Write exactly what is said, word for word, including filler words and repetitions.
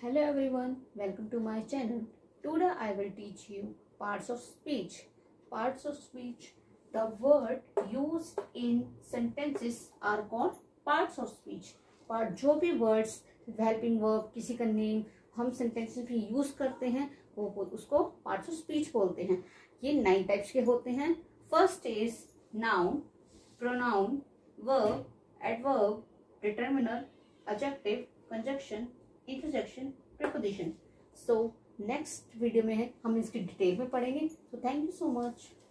Hello everyone, welcome to my channel. Today I will teach you parts of speech. Parts of speech. The word used in sentences are called parts of speech. Part जो भी words, helping verb, किसी का name हम sentences में use करते हैं वो उसको parts of speech बोलते हैं. ये nine types के होते हैं. First is noun, pronoun, verb, adverb, determiner, adjective, conjunction, interjection, preposition. So next video में है हम इसकी डिटेल में पढ़ेंगे. So thank you so much.